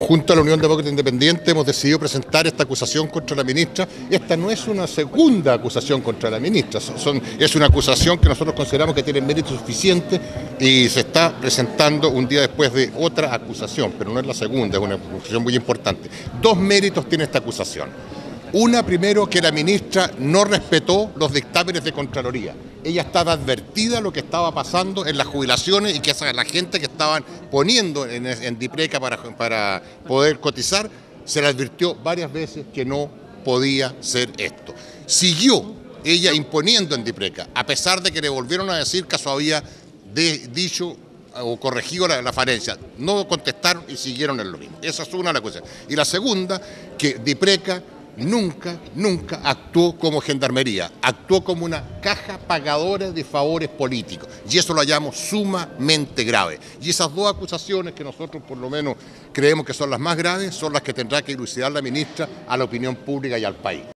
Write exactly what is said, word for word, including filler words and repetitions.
junto a la Unión Demócrata Independiente hemos decidido presentar esta acusación contra la ministra. Esta no es una segunda acusación contra la ministra, son, es una acusación que nosotros consideramos que tiene mérito suficiente y se está presentando un día después de otra acusación, pero no es la segunda, es una acusación muy importante. Dos méritos tiene esta acusación. Una, primero, que la ministra no respetó los dictámenes de Contraloría. Ella estaba advertida de lo que estaba pasando en las jubilaciones y que esa, la gente que estaban poniendo en, en DIPRECA para, para poder cotizar, se le advirtió varias veces que no podía ser esto. Siguió ella imponiendo en DIPRECA, a pesar de que le volvieron a decir que eso había de, dicho o corregido la, la falencia. No contestaron y siguieron en lo mismo. Esa es una de las cosas. Y la segunda, que DIPRECA nunca, nunca actuó como gendarmería, actuó como una caja pagadora de favores políticos, y eso lo hallamos sumamente grave. Y esas dos acusaciones, que nosotros por lo menos creemos que son las más graves, son las que tendrá que elucidar la ministra a la opinión pública y al país.